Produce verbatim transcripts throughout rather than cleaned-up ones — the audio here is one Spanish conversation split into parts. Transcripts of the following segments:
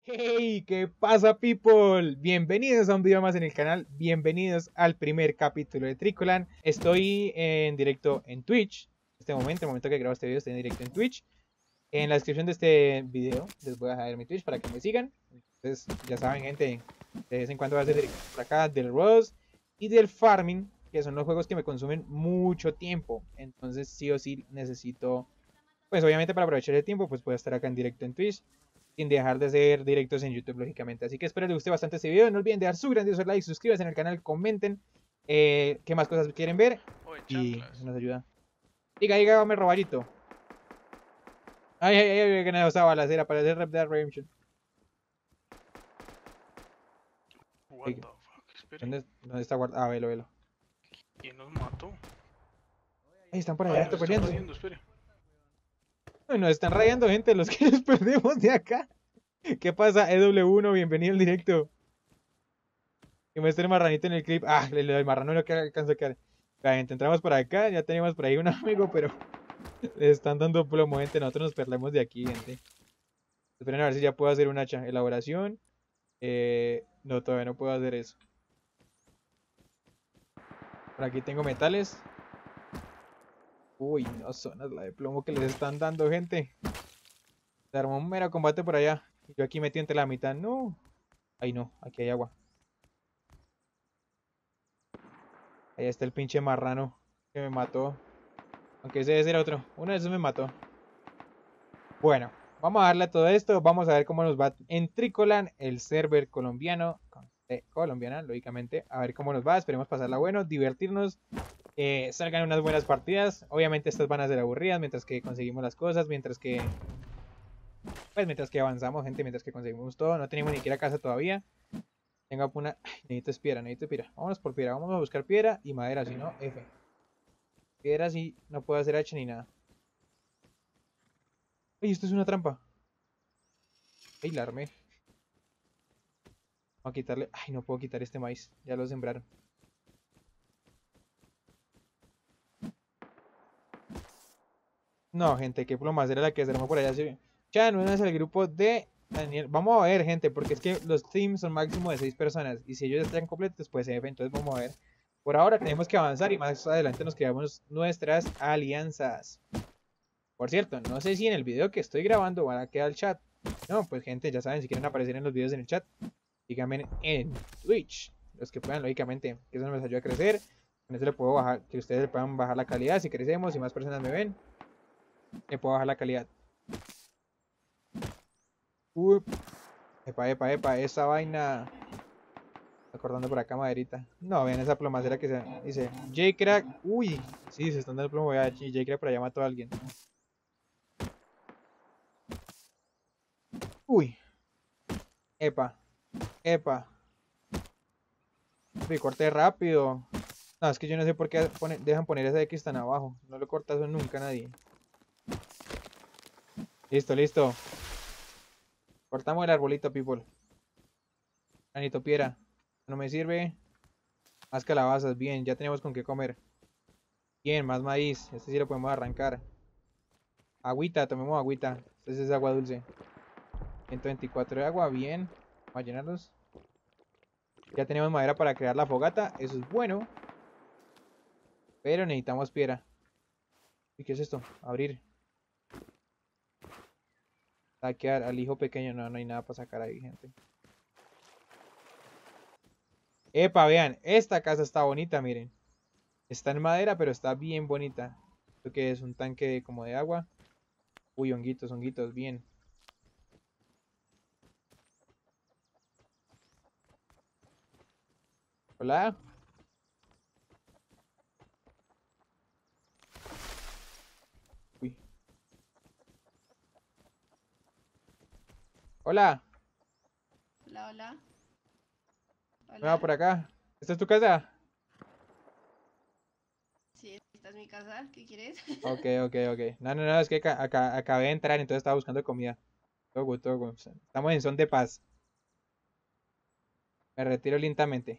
Hey, ¿qué pasa, people? Bienvenidos a un video más en el canal, bienvenidos al primer capítulo de Tricolan. Estoy en directo en Twitch, en este momento, el momento que grabo este video estoy en directo en Twitch. En la descripción de este video les voy a dejar mi Twitch para que me sigan. Entonces, ya saben, gente, de vez en cuando voy a hacer directo por acá del Rose y del Farming, que son los juegos que me consumen mucho tiempo. Entonces, sí o sí necesito, pues obviamente para aprovechar el tiempo, pues puedo estar acá en directo en Twitch sin dejar de ser directos en YouTube, lógicamente. Así que espero les guste bastante este video. No olviden dejar su grandioso like, suscríbanse en el canal, comenten eh, qué más cosas quieren ver O en y eso chanclas. nos ayuda. Diga, diga, me robarito. Ay, ay, ay, que nada, esa balacera para hacer Red Dead Redemption. What Ay, the fuck, espere. ¿Dónde, dónde está guardado? Ah, velo, velo. ¿Quién nos mató? Ahí están por allá, Ay, nos estoy están peleándose. rayando, espere. Ay, nos están rayando, gente, los que nos perdemos de acá. ¿Qué pasa? E W uno, bienvenido al directo. Que muestre el marranito en el clip. Ah, el, el marrano no que alcanza a quedar. La gente, entramos por acá, ya teníamos por ahí un amigo, pero le están dando plomo, gente. Nosotros nos perdemos de aquí, gente. Esperen a ver si ya puedo hacer un hacha. Elaboración. Eh, no, todavía no puedo hacer eso. Por aquí tengo metales. Uy, no, zonas la de plomo que les están dando, gente. Se armó un mero combate por allá. Y yo aquí metido entre la mitad. No. Ay, no, aquí hay agua. Ahí está el pinche marrano que me mató. Aunque ese debe ser otro. Uno de esos me mató. Bueno, vamos a darle a todo esto. Vamos a ver cómo nos va en Tricolan, el server colombiano. Con C colombiana, lógicamente. A ver cómo nos va. Esperemos pasarla bueno, divertirnos. Eh, salgan unas buenas partidas. Obviamente estas van a ser aburridas mientras que conseguimos las cosas. Mientras que... Pues mientras que avanzamos, gente. Mientras que conseguimos todo. No tenemos ni siquiera casa todavía. Tengo una... Ay, necesito piedra, necesito piedra. Vámonos por piedra. Vamos a buscar piedra y madera. Si no, F. Piedra sí no puedo hacer H ni nada. Ay, esto es una trampa. Ay, la armé. Vamos a quitarle... Ay, no puedo quitar este maíz. Ya lo sembraron. No, gente, qué plomacera la que se armó por allá. Sí. Ya, no es el grupo de Daniel. Vamos a ver, gente, porque es que los teams son máximo de seis personas. Y si ellos ya están completos, pues F. Entonces vamos a ver. Por ahora tenemos que avanzar y más adelante nos creamos nuestras alianzas. Por cierto, no sé si en el video que estoy grabando van a quedar el chat. No, pues gente, ya saben, si quieren aparecer en los videos en el chat, díganme en Twitch. Los que puedan, lógicamente, que eso nos ayuda a crecer. Con eso le puedo bajar, que ustedes le puedan bajar la calidad si crecemos y más personas me ven. Le puedo bajar la calidad. Uy, epa, epa, epa, esa vaina. Acordando por acá maderita. No, vean esa plomacera que se dice. J-Crack. Uy, sí, se están dando plomo. J-Crack por allá mató a alguien. Uy, epa, epa. Uy, corte rápido. No, es que yo no sé por qué pone, dejan poner esa X tan abajo. No lo corta eso nunca nadie. Listo, listo. Cortamos el arbolito, people. Granito piedra. No me sirve. Más calabazas. Bien, ya tenemos con qué comer. Bien, más maíz. Este sí lo podemos arrancar. Agüita, tomemos agüita. Este es agua dulce. ciento veinticuatro de agua, bien. Vamos a llenarlos. Ya tenemos madera para crear la fogata. Eso es bueno. Pero necesitamos piedra. ¿Y qué es esto? Abrir. Saquear al hijo pequeño. No, no hay nada para sacar ahí, gente. Epa, vean. Esta casa está bonita, miren. Está en madera, pero está bien bonita. Esto que es un tanque como de agua. Uy, honguitos, honguitos, bien. Hola. Uy. Hola. Hola, hola. ¿Me va Hola. por acá? ¿Esta es tu casa? Sí, esta es mi casa. ¿Qué quieres? Ok, ok, ok. No, no, no, es que acá, acá- acabé de entrar, entonces estaba buscando comida. Todo good, todo good. Estamos en son de paz. Me retiro lentamente.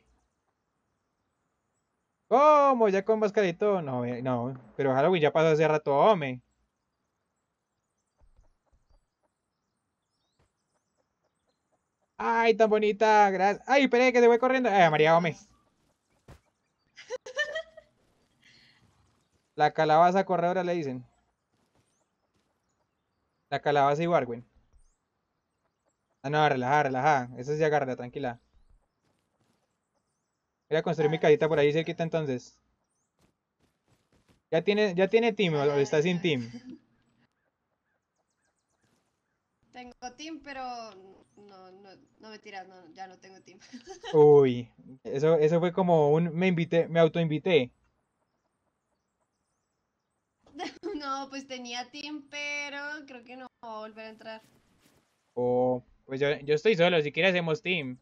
¿Cómo? ¿Ya con mascarito? No, eh, no. Pero Halloween ya pasó hace rato, hombre. Ay, tan bonita, gracias. Ay, espere que se fue corriendo. Ay, María Gómez. La calabaza corredora le dicen. La calabaza y Warwin. Ah, no, relajada, relajada. Eso sí, agarra, tranquila. Voy a construir mi Ah, casita por ahí cerquita entonces. ¿Ya tiene, ya tiene team ya, o ya, está sin ya. team? Tengo team, pero no, no, no me tiras, no, ya no tengo team. Uy, eso, eso fue como un me invité, me autoinvité. No, pues tenía team, pero creo que no va a volver a entrar. O pues yo, yo estoy solo, si quieres hacemos team.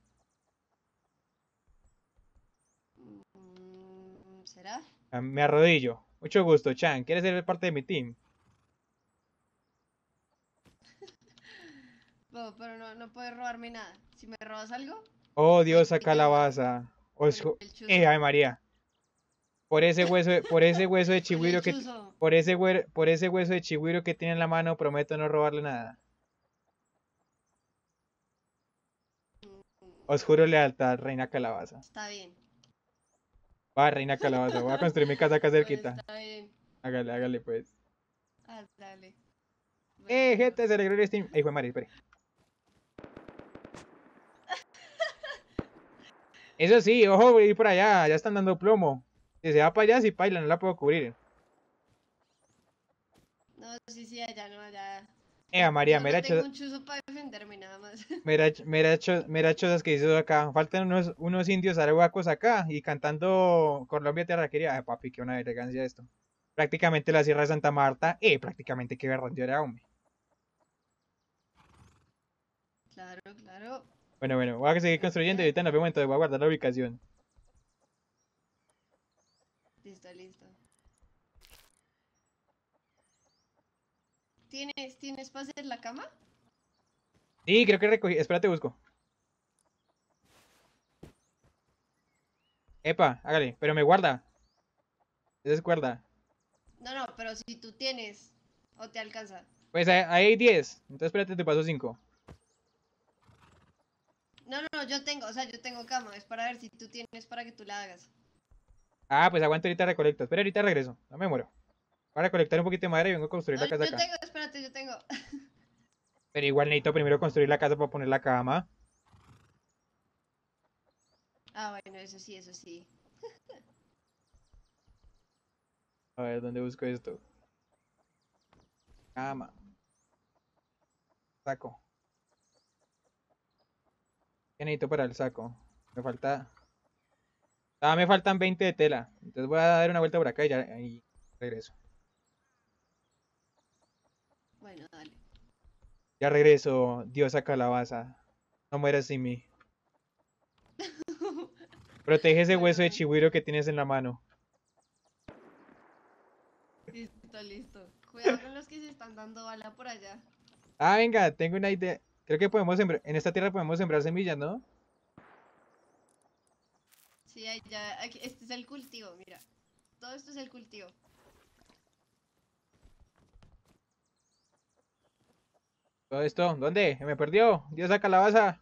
Mm, ¿será? Ah, me arrodillo. Mucho gusto, Chan. ¿Quieres ser parte de mi team? No, pero no, no puedes robarme nada. Si me robas algo, Oh, ahí diosa te mato calabaza. con Osjo. el Eh, chuzo. ay María. Por ese hueso, de- por ese hueso de Con el chigüiro que, ti- chuzo. por ese huer- por ese hueso de chigüiro que tiene en la mano, prometo no robarle nada. Os juro lealtad, reina calabaza. Está bien. Va, reina calabaza. Voy a construir mi casa acá Bueno, cerquita. está bien. Hágale, hágale pues. Ah, dale. Eh, Bueno. gente, se alegró el Steam. Ay, fue María, espere. Eso sí, ojo, voy a ir por allá. Ya están dando plomo. Si se va para allá, si paila, no la puedo cubrir. No, sí, sí, allá no, allá. Eh, María, Solo mira, tengo un chuzo para defenderme nada más. mira, mira, cho- mira chozas que hizo acá. Faltan unos, unos indios arahuacos acá y cantando Colombia Tierra Querida. Ay, papi, qué una elegancia esto. Prácticamente la Sierra de Santa Marta. Eh, prácticamente qué berrón yo era, hombre. Claro, claro. Bueno, bueno, voy a seguir construyendo y Eh, ahorita nos vemos, entonces voy a guardar la ubicación. Listo, listo. ¿Tienes, ¿tienes para hacer la cama? Sí, creo que recogí. Espérate, busco. Epa, hágale, pero me guarda. Esa es cuerda. No, no, pero si tú tienes o te alcanza. Pues ahí ahí hay diez. Entonces espérate, te paso cinco. No, no, no, yo tengo, o sea, yo tengo cama. Es para ver si tú tienes para que tú la hagas. Ah, pues aguanta ahorita recolecto. Espera, ahorita regreso. No me muero. Voy a recolectar un poquito de madera y vengo a construir No, la casa yo acá. tengo, espérate, yo tengo. Pero igual necesito primero construir la casa para poner la cama. Ah, bueno, eso sí, eso sí. A ver, ¿dónde busco esto? Cama. Saco. ¿Qué necesito para el saco? Me falta... Ah, me faltan veinte de tela. Entonces voy a dar una vuelta por acá y ya ahí regreso. Bueno, dale. Ya regreso, diosa calabaza. No mueras sin mí. Protege ese hueso de Bueno, chigüiro que tienes en la mano. listo, listo. Cuidado con los que se están dando bala por allá. Ah, venga, tengo una idea. Creo que podemos sembrar... En esta tierra podemos sembrar semillas, ¿no? Sí, ahí ya, aquí, este es el cultivo, mira. Todo esto es el cultivo. Todo esto, ¿dónde? Me perdió. Diosa calabaza.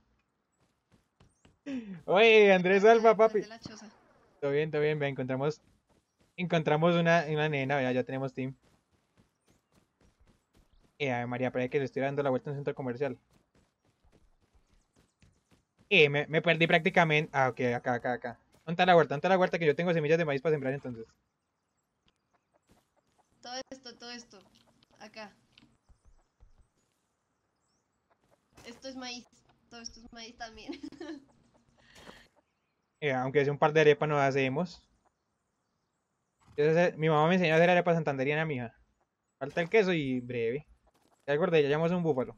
Oye, Andrés Acá Alba, detrás papi. de la choza. Todo bien, todo bien. Ve, encontramos, encontramos una, una nena, vea, ya tenemos team. Eh, Ave María, parece que le estoy dando la vuelta a un centro comercial. Eh, me, me perdí prácticamente. Ah, ok, acá, acá, acá. ¿Dónde está la huerta? ¿Dónde está la huerta? Que yo tengo semillas de maíz para sembrar entonces. Todo esto, todo esto. Acá. Esto es maíz. Todo esto es maíz también. Eh, aunque sea un par de arepas no hacemos. Yo sé hacer- mi mamá me enseñó a hacer arepas santanderiana, mija. Falta el queso y breve. Ya acordé, ya llamamos a un búfalo.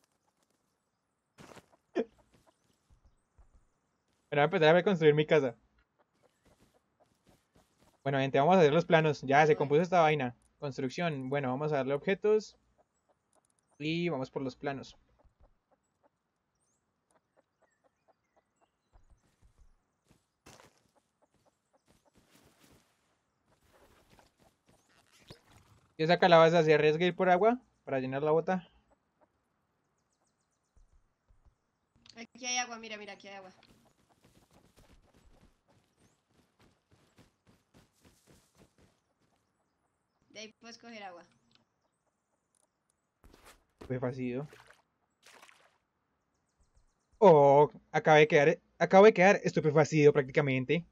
Pero voy a empezar a reconstruir mi casa. Bueno, gente, vamos a hacer los planos. Ya Bueno, se bueno. compuso esta vaina. Construcción. Bueno, vamos a darle objetos. Y vamos por los planos. Y esa calabaza se arriesga a ir por agua para llenar la bota. Aquí hay agua, mira, mira, aquí hay agua. De ahí puedes coger agua. Fue vacío. Oh, acabo de quedar, acabo de quedar estupefacido prácticamente.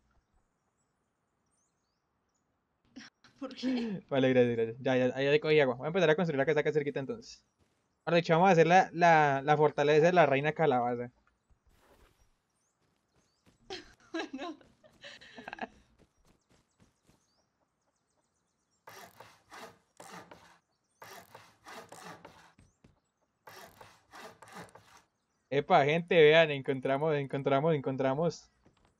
¿Por qué? Vale, gracias, gracias. Ya, ya, ya le cogí agua. Voy a empezar a construir la casa acá cerquita entonces. Ahora, de hecho, vamos a hacer la, la, la fortaleza de la reina calabaza. Bueno. Epa, gente, vean, encontramos, encontramos, encontramos.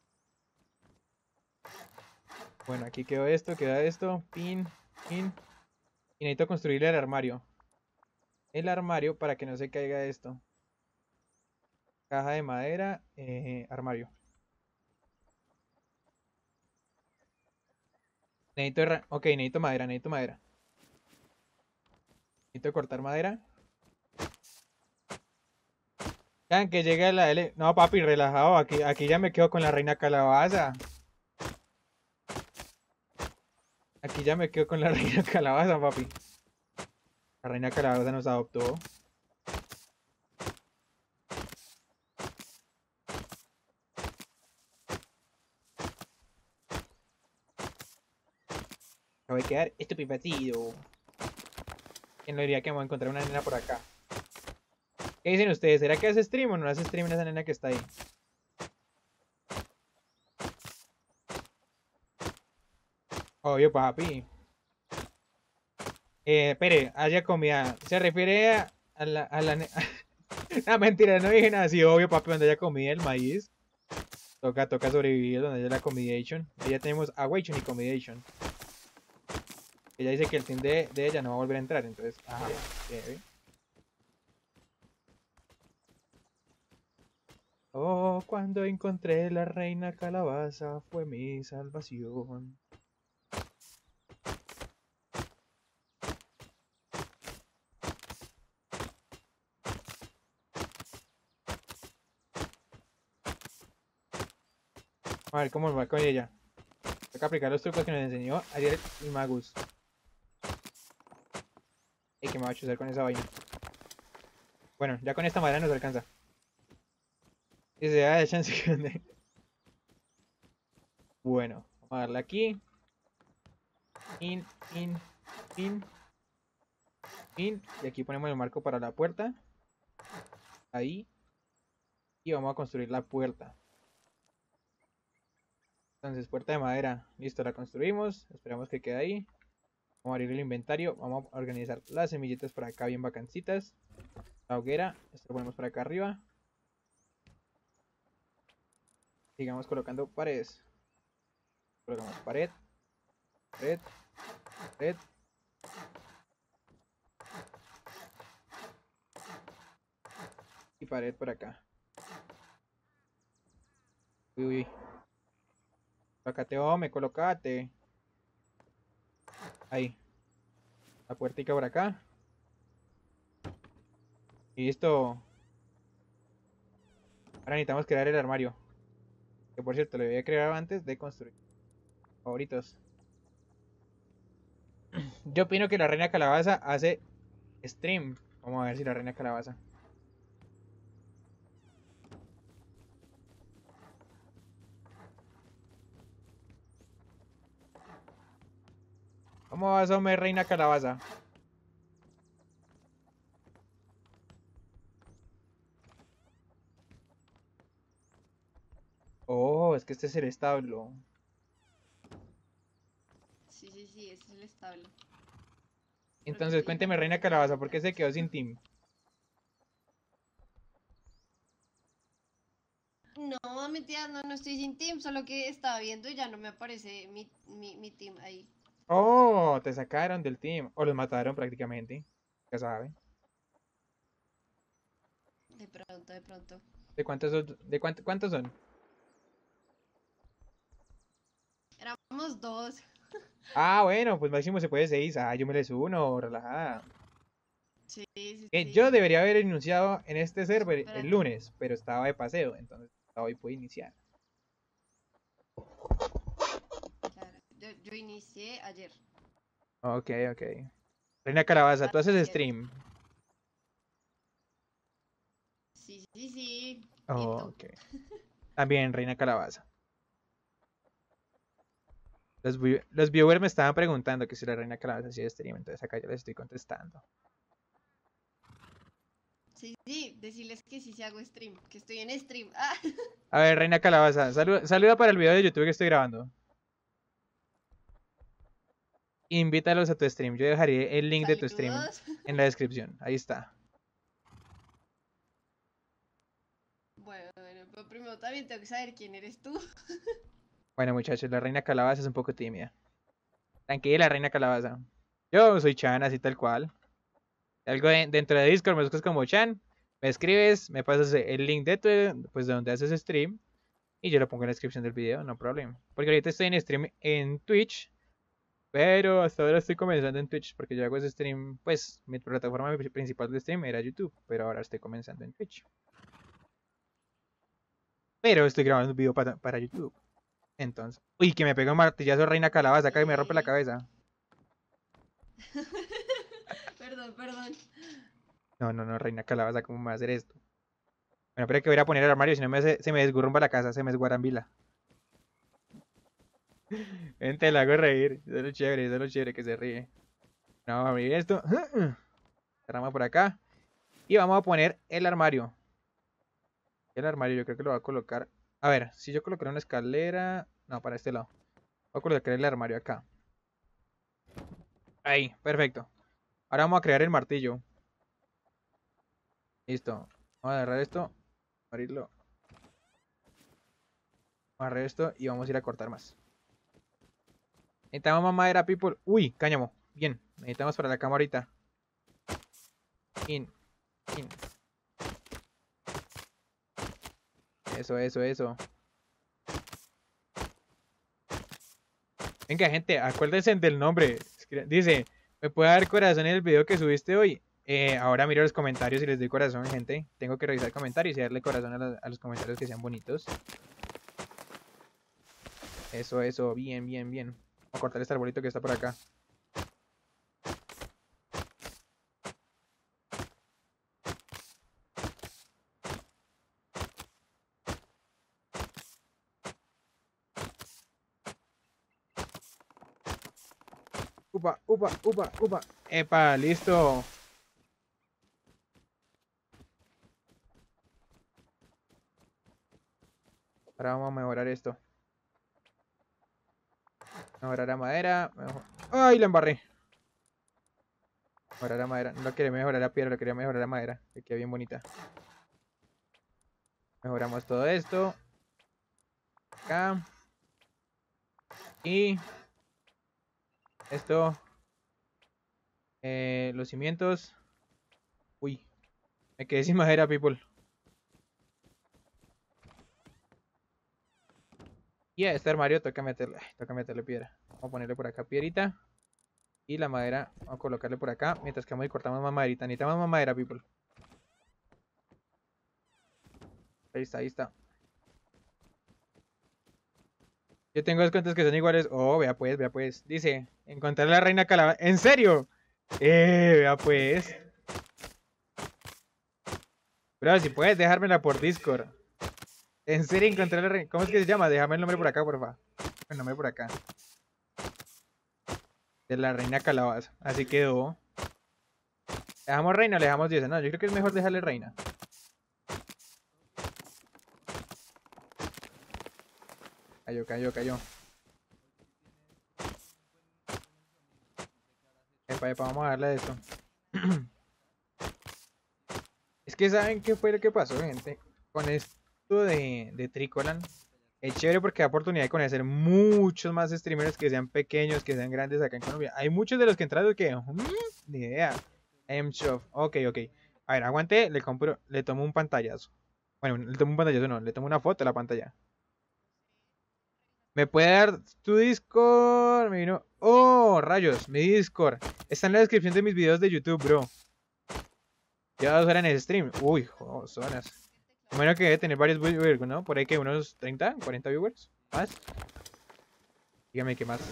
Bueno, aquí quedó esto, queda esto. Pin, pin. Y necesito construir el armario. El armario para que no se caiga esto. Caja de madera, eh, armario. Necesito, herra- ok, necesito madera, necesito madera. Necesito cortar madera. Vean que llega la L. No, papi, relajado. Aquí, aquí ya me quedo con la reina calabaza. Aquí ya me quedo con la reina calabaza, papi. La reina calabaza nos adoptó. Me voy a quedar estupefacido. ¿Quién lo diría que me voy a encontrar una nena por acá? ¿Qué dicen ustedes? ¿Será que hace stream o no hace stream esa nena que está ahí? Obvio, papi. Eh, espere, haya comida. ¿Se refiere a, a la, a la ne- Ah, mentira, no dije nada. Sí, obvio, papi, donde haya comida, el maíz. Toca, toca sobrevivir donde haya la accommodation. Ya tenemos awation y accommodation. Ella dice que el team de, de ella no va a volver a entrar, entonces. Ajá, chévere. Oh, cuando encontré la reina calabaza fue mi salvación. A ver cómo nos va con ella. Toca aplicar los trucos que nos enseñó ayer el Magus. Y que me va a chuzar con esa vaina. Bueno, ya con esta madera nos alcanza. Y se da de chance que ande. Bueno, vamos a darle aquí. In, in, in. In. Y aquí ponemos el marco para la puerta. Ahí. Y vamos a construir la puerta. Entonces, puerta de madera. Listo, la construimos. Esperamos que quede ahí. Vamos a abrir el inventario. Vamos a organizar las semillitas por acá bien vacancitas. La hoguera. Esto lo ponemos por acá arriba. Sigamos colocando paredes. Colocamos pared. Pared. Pared. Y pared por acá. Uy, uy. Colocate, hombre, colocate. Ahí. La puertica por acá. Y listo. Ahora necesitamos crear el armario. Que por cierto, lo voy a crear antes de construir. Favoritos. Yo opino que la reina calabaza hace stream. Vamos a ver si la reina calabaza. ¿Cómo vas, hombre, reina calabaza? Oh, es que este es el establo. Sí, sí, sí, ese es el establo. Entonces, cuénteme, reina calabaza, ¿por qué se quedó sin team? No, mentira, no, no estoy sin team, solo que estaba viendo y ya no me aparece mi, mi, mi team ahí. Oh, te sacaron del team. O los mataron prácticamente. Ya sabe. De pronto, de pronto. ¿De cuántos son? ¿De cuánto, cuántos son? Éramos dos. Ah, bueno, pues máximo se puede seis. Ah, yo me les uno, relajada. Sí, sí, Eh, sí. yo debería haber iniciado en este server Espérate. el lunes, pero estaba de paseo, entonces hasta hoy pude iniciar. Claro. Yo, yo inicié ayer. Ok, ok. Reina Calabaza, ¿tú haces Así es. stream? Sí, sí, sí. ¿Y Oh, tú? ok. También, Reina Calabaza. Los, vi- los viewers me estaban preguntando que si la Reina Calabaza hacía stream, entonces acá yo les estoy contestando. Sí, sí, decirles que sí, sí hago stream, que estoy en stream. Ah, A ver, Reina Calabaza, saluda, saluda para el video de YouTube que estoy grabando. Invítalos a tu stream. Yo dejaré el link de tu stream saludos. en la descripción. Ahí está. Bueno, bueno, pero primero también tengo que saber quién eres tú. Bueno, muchachos, la Reina Calabaza es un poco tímida. Tranquila, Reina Calabaza. Yo soy Chan, así tal cual. Algo de- dentro de Discord me buscas como Chan. Me escribes, me pasas el link de tu, pues de donde haces stream. Y yo lo pongo en la descripción del video, no problema. Porque ahorita estoy en stream en Twitch. Pero hasta ahora estoy comenzando en Twitch. Porque yo hago ese stream, pues mi plataforma principal de stream era YouTube. Pero ahora estoy comenzando en Twitch. Pero estoy grabando un video para, para YouTube. Entonces. Uy, que me pega un martillazo Reina Calabaza. Acá y me rompe la Sí. cabeza. Perdón, perdón. No, no, no, Reina Calabaza, ¿cómo me va a hacer esto? Bueno, pero que voy a poner el armario, si no me hace- se me desgurrumba la casa, se me desguarambila. Vente, la hago reír. Eso es lo chévere, eso es lo chévere que se ríe. No, vamos a abrir esto. Cerramos por acá. Y vamos a poner el armario. El armario yo creo que lo voy a colocar. A ver, si yo colocar una escalera. No, para este lado. Voy a colocar el armario acá. Ahí, perfecto. Ahora vamos a crear el martillo. Listo. Vamos a agarrar esto. Abrirlo. Vamos a agarrar esto y vamos a ir a cortar más. Necesitamos más madera, people. Uy, cáñamo. Bien. Necesitamos para la cama ahorita. In. In. Eso, eso, eso. Venga, gente, acuérdense del nombre. Dice, ¿me puede dar corazón en el video que subiste hoy? Eh, ahora miro los comentarios y les doy corazón, gente. Tengo que revisar comentarios y darle corazón a, la- a los comentarios que sean bonitos. Eso, eso. Bien, bien, bien. Vamos a cortar este arbolito que está por acá. Upa, upa, upa, upa. Epa, listo. Ahora vamos a mejorar esto. Mejorar la madera. Mejor... ¡Ay, la embarré! Mejorar la madera. No lo quería mejorar la piedra, lo quería mejorar la madera. Que queda bien bonita. Mejoramos todo esto. Acá. Y esto. Eh, los cimientos. Uy. Me quedé sin madera, people. Y a este armario toca meterle, ay, toca meterle piedra. Vamos a ponerle por acá piedrita. Y la madera, vamos a colocarle por acá. Mientras que vamos y cortamos más maderita. Necesitamos más madera, people. Ahí está, ahí está. Yo tengo dos cuentas que son iguales. Oh, vea pues, vea pues. Dice, encontrar la reina calabaza. ¿En serio? Eh, vea pues. Bro, si puedes dejármela por Discord. En serio, encontrar la reina. ¿Cómo es que se llama? Déjame el nombre por acá, porfa. El nombre por acá. De la reina calabaza. Así quedó. ¿Le dejamos reina o le dejamos diosa? No, yo creo que es mejor dejarle reina. Cayó, cayó, cayó. Epa, epa, vamos a darle a esto. Es que ¿saben qué fue lo que pasó, gente? Con esto de, de Tricolan. Es chévere porque da oportunidad de conocer muchos más streamers que sean pequeños, que sean grandes acá en Colombia. Hay muchos de los que entraron que... "Mm, ni idea. M-Shop. Ok, ok. A ver, aguante, le compro, le tomo un pantallazo. Bueno, le tomo un pantallazo, no, le tomo una foto a la pantalla. ¿Me puede dar tu Discord? Me vino... Oh, rayos, mi Discord. Está en la descripción de mis videos de YouTube, bro. Ya dos horas en el stream. Uy, dos horas. Bueno, que debe tener varios viewers, ¿no? Por ahí que unos treinta, cuarenta viewers. ¿Más? Dígame qué más.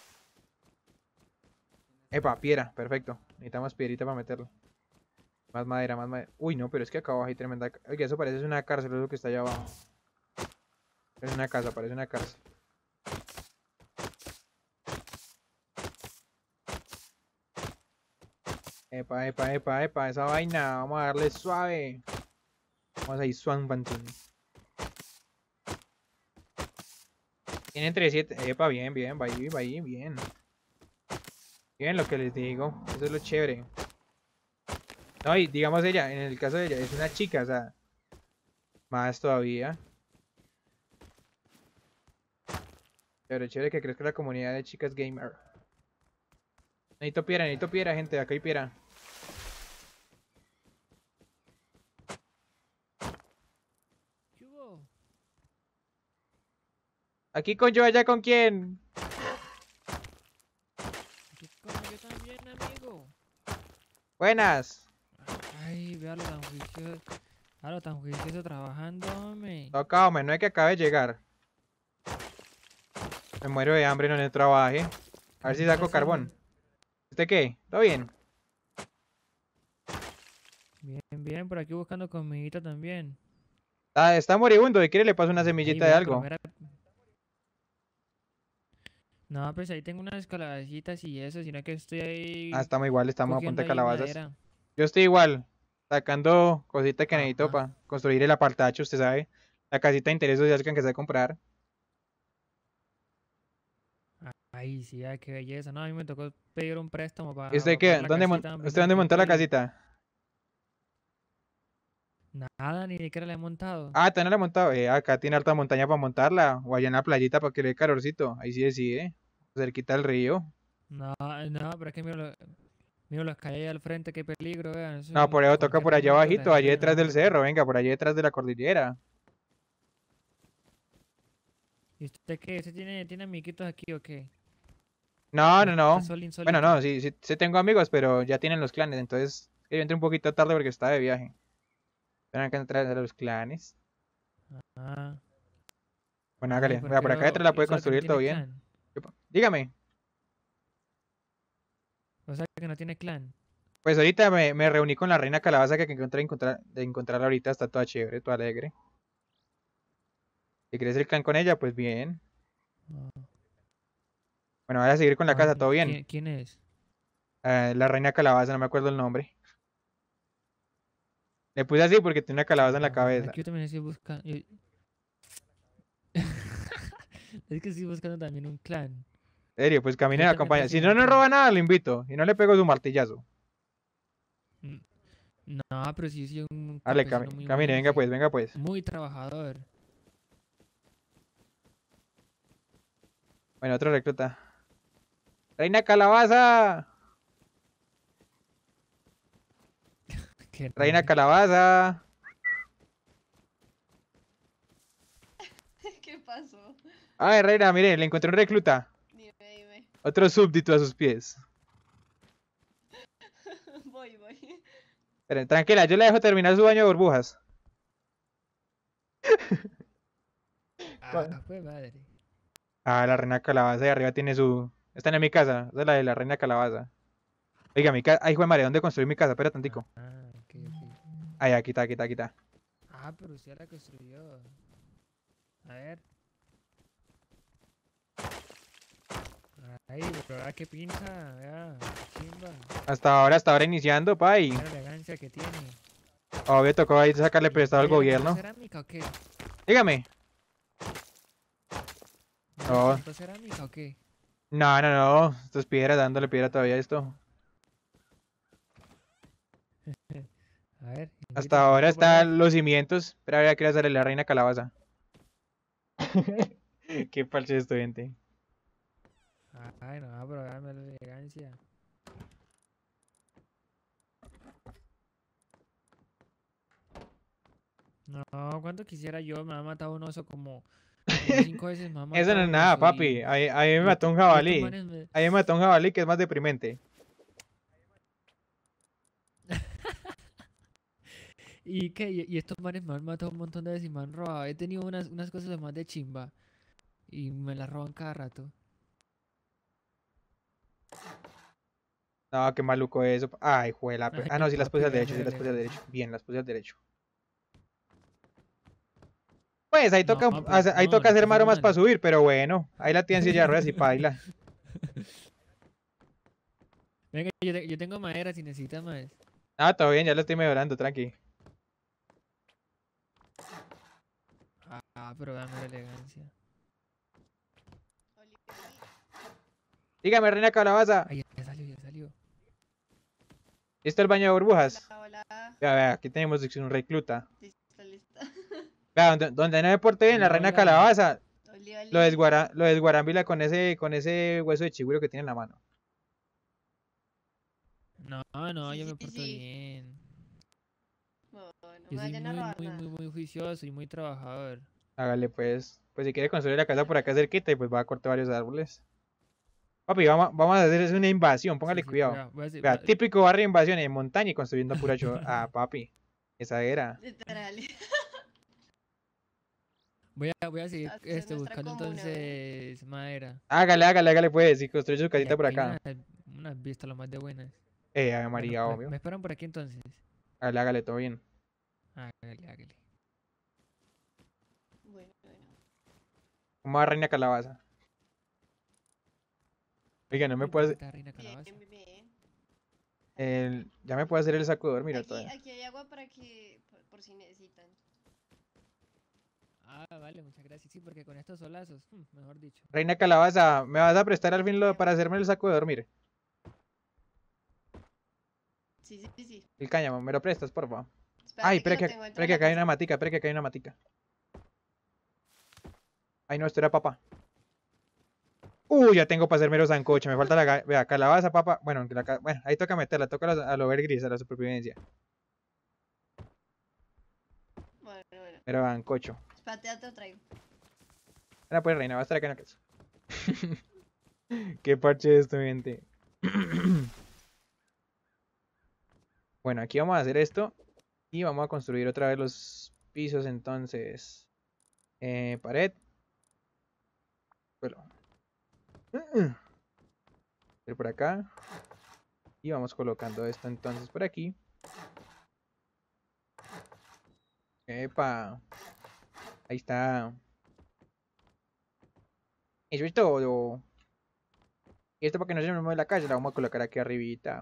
Epa, piedra, perfecto. Necesitamos piedrita para meterlo. Más madera, más madera. Uy, no, pero es que acá abajo hay tremenda... Oye, eso parece una cárcel, es lo que está allá abajo. Es una casa, parece una cárcel. Epa, epa, epa, epa, esa vaina. Vamos a darle suave. Vamos a ir suave, Pantón. Tiene entre siete. Epa, bien, bien, va ahí, va ahí, bien. Bien, lo que les digo. Eso es lo chévere. No, y digamos ella, en el caso de ella, es una chica, o sea. Más todavía. Pero chévere que crezca la comunidad de chicas gamer. Necesito piedra, necesito piedra, gente. Acá hay piedra. Aquí con yo, allá con quién. Aquí con yo también, amigo. Buenas. Ay, véalo tan juicioso. Véalo tan juicioso trabajando, hombre. Toca, hombre, no es que acabe de llegar. Me muero de hambre, no le trabaje. A ver si saco carbón. ¿Usted qué? ¿Todo bien? Bien, bien, por aquí buscando comidita también. Ah, está moribundo. ¿De quiere le paso una Ay, semillita de vea, algo? pero mira- No, pues ahí tengo unas calabacitas y eso, sino que estoy ahí Ah, estamos igual, estamos a punta cogiendo de ahí calabazas. madera. Yo estoy igual. Sacando cositas que necesito Ajá. para construir el apartacho, usted sabe. La casita de interés social que empecé a comprar. Ay, sí, ay, qué belleza. No, a mí me tocó pedir un préstamo para ¿Y usted qué? la ¿Dónde, mon- casita, hombre, ¿Usted no, dónde qué montó la pelo. casita? Nada, ni siquiera la he montado. Ah, ¿todavía no la he montado? Eh, acá tiene harta montaña para montarla. O allá en la playita para que le dé calorcito. Ahí sí decide. Cerquita del río. No, no, pero es que miro, lo- miro las calles ahí al frente, qué peligro, vean. Eso No, por en eso toca cualquier por allá momento la abajito, allá gente, detrás del no. cerro. Venga, por allá detrás de la cordillera. ¿Y usted qué? ¿Usted tiene, tiene amiguitos aquí o qué? No, ¿O no, está no. solín Bueno, solito? no, sí, sí, sí tengo amigos, pero ya tienen los clanes. Entonces, yo entré un poquito tarde porque estaba de viaje. Tengo que entrar a los clanes. Ah, Bueno, ay, hágale. ¿por Vea, qué por acá lo, detrás la puede eso que no construir todo tiene bien. clan? Epa, dígame. O sea, que no tiene clan. Pues ahorita me, me reuní con la reina calabaza que encontré encontrar, de encontrarla ahorita. Está toda chévere, toda alegre. Si quieres el clan con ella, pues bien. Ah, Bueno, voy a seguir con la ay, casa, todo bien. ¿quién, quién es? Eh, la reina calabaza, no me acuerdo el nombre. Le puse así porque tiene una calabaza en la Ah, cabeza. aquí yo también estoy buscando. Es que estoy buscando también un clan. En serio, pues camine Yo y también acompaña. Si persigo no un nos clan. roba nada, lo invito. Y no le pego su martillazo. Mm, No, pero sí soy un Dale, campesino cami- muy camine, venga humilde, pues, venga pues. muy trabajador. Bueno, otro recluta. ¡Reina calabaza! Qué ¡Reina nombre. calabaza! ¿Qué pasó? Ay, reina, mire, le encontré un recluta. Dime, dime. Otro súbdito a sus pies. Voy, voy. Pero, tranquila, yo le dejo terminar su baño de burbujas. Ah, pues madre. Ah, la reina calabaza de arriba tiene su... Está en mi casa, esa es la de la reina calabaza. Oiga, mi casa... Ay, hijo de madre, ¿dónde construí mi casa? Espera tantico. Ah, ok, ok. Ay, aquí está, aquí está, aquí está. Ah, pero usted la construyó. A ver. Ay, pero ahora qué pinta, vea, qué chimba. Hasta ahora, hasta ahora iniciando, pay. Mira la elegancia que tiene. Obvio, tocó ahí sacarle prestado al ¿Ella le montó gobierno. cerámica o qué? Dígame. ¿No No. le montó cerámica o qué? No, no, no. Esto es piedra, dándole piedra todavía a esto. A ver, Hasta invítame ahora algo para ver. están los cimientos. Pero ahora quiere hacerle la reina calabaza. Qué falso estudiante. Ay, no, pero dame la elegancia. No, ¿cuánto quisiera yo? Me ha matado un oso como, como cinco veces. Me ha Eso no matado es un nada, oso papi. y, Ahí, ahí me y mató estos- un y estos jabalí. manes me- Ahí me mató un jabalí que es más deprimente. ¿Y qué? Y, y estos manes me han matado un montón de veces y me han robado. He tenido unas, unas cosas más de chimba. Y me las roban cada rato. No, qué maluco eso. Ay, juela. Ay, Ah, no, sí las puse al papi, derecho, sí dame las puse al elegancia. derecho. Bien, las puse al derecho. Pues ahí No, toca, pero hace- ahí no, toca las hacer puse maromas para mal. subir, pero bueno. Ahí la tienen silla de ruedas y paila. Venga, yo, te- yo tengo madera si necesitas más. Ah, todo bien, ya lo estoy mejorando, tranqui. Ah, pero dame la elegancia. Oli, oli. Dígame, reina calabaza. Ay, ya salió, ya salió. ¿Listo el baño de burbujas? Hola, hola. Vea, vea, aquí tenemos un recluta. Listo, listo. Vea, donde, donde no me porte bien, la Hola, reina hola. calabaza Oli, oli. lo, desguara, lo desguarambila con ese, con ese hueso de chigüiro que tiene en la mano. No, no, Sí, yo me sí, porto sí. bien. Bueno, no Yo me soy vayan a muy, robar muy, nada. muy, muy juicioso y muy trabajador. Hágale, pues. Pues si quiere construir la casa por acá cerquita y pues va a cortar varios árboles. Papi, vamos, vamos a hacer es una invasión, póngale Sí, sí, cuidado. vea, voy a hacer- Vea, voy a- típico barrio de invasión en montaña y construyendo pura cho- Ah, papi. Esa era. Literal. Voy a, voy a seguir Esta es este, nuestra buscando comuna, vea. entonces madera. Hágale, hágale, hágale, pues. Y construye su Y casita por aquí hay acá. unas, unas vistas lo más de buenas. Eh, Ave Bueno, María, me, obvio. me esperan por aquí entonces. Hágale, hágale, todo bien. Hágale, hágale. Bueno, bueno. ¿Cómo va Reina Calabaza? Oiga, no me Uy, puede. bonita reina Bien, calabaza. bien, bien. El... Ya me puede hacer el saco de dormir Aquí, todavía. aquí hay agua para que, por, por si necesitan. Ah, vale, muchas gracias. Sí, porque con estos solazos, mm, mejor dicho. Reina Calabaza, ¿me vas a prestar al fin lo para hacerme el saco de dormir? Sí, sí, sí, sí. El cáñamo, ¿me lo prestas, por favor? Espérate Ay, que espera lo que, tengo dentro espera de que la acá hay casa. una matica, espera que acá hay una matica. Ay, no, esto era papa. Uy, ya tengo para hacerme los sancocho. Me falta la ga- vea, calabaza, papa. Bueno, aunque la ca- bueno, ahí toca meterla, toca a lo, a lo ver gris, a la supervivencia. Bueno, bueno. Pero sancocho. Espérate, ya te lo traigo. Ahora pues, reina, va a estar acá en la casa. Qué parche esto, gente. Bueno, aquí vamos a hacer esto. Y vamos a construir otra vez los pisos, entonces. Eh, pared. Suelo. Ir por acá. Y vamos colocando esto entonces por aquí. Epa. Ahí está. Eso es todo. Y esto para que no se me mueva la calle, la vamos a colocar aquí arribita.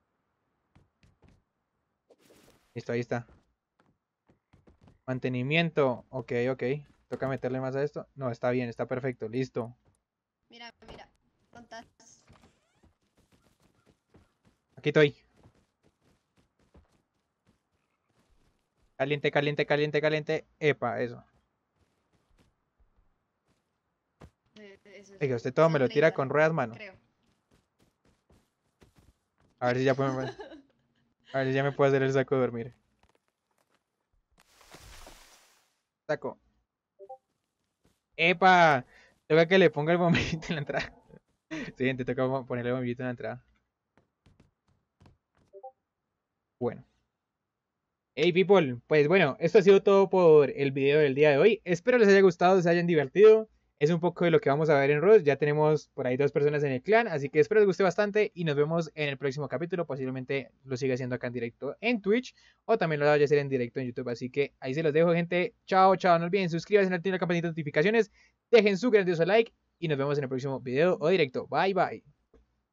Listo, ahí está. Mantenimiento. Ok, ok. Toca meterle más a esto. No, está bien, está perfecto. Listo. Mira, mira. ¿Cuántas? Aquí estoy. Caliente, caliente, caliente, caliente. Epa, eso. Eh, eso es- Oiga, usted todo me son lo tira treinta, con ruedas, mano. creo. A ver si ya puedo. A ver si ya me puedo hacer el saco de dormir. Saco. ¡Epa! Toca que le ponga el bombillito en la entrada. Sí, gente, toca mo- ponerle el bombillito en la entrada. Bueno. Hey people, pues bueno, esto ha sido todo por el video del día de hoy. Espero les haya gustado, se hayan divertido. Es un poco de lo que vamos a ver en Rust. Ya tenemos por ahí dos personas en el clan, así que espero les guste bastante y nos vemos en el próximo capítulo. Posiblemente lo siga haciendo acá en directo en Twitch o también lo vaya a hacer en directo en YouTube. Así que ahí se los dejo, gente. Chao, chao. No olviden suscribirse, activar la campanita de notificaciones, dejen su grandioso like y nos vemos en el próximo video o directo. Bye, bye.